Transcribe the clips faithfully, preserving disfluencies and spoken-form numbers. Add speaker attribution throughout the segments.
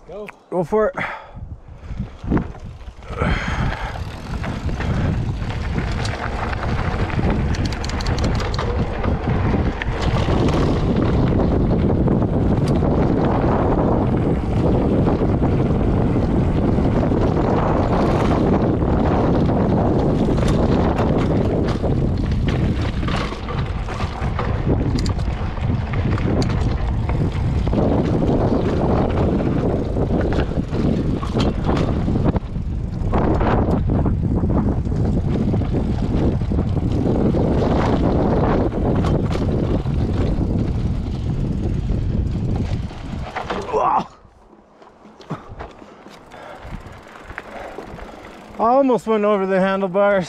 Speaker 1: Go.
Speaker 2: Go for it. I almost went over the handlebars.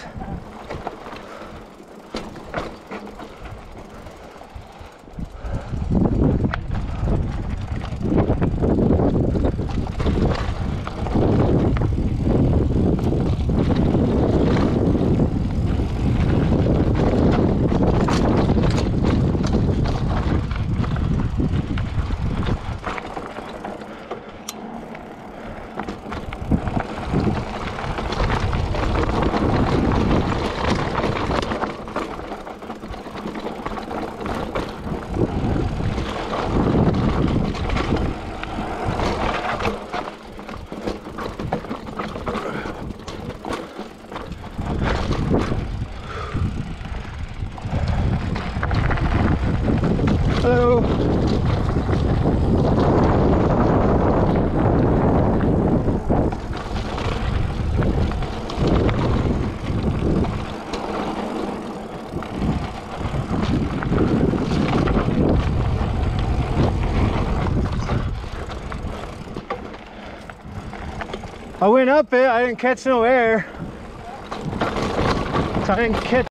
Speaker 2: Hello. I went up it, I didn't catch no air. So I didn't catch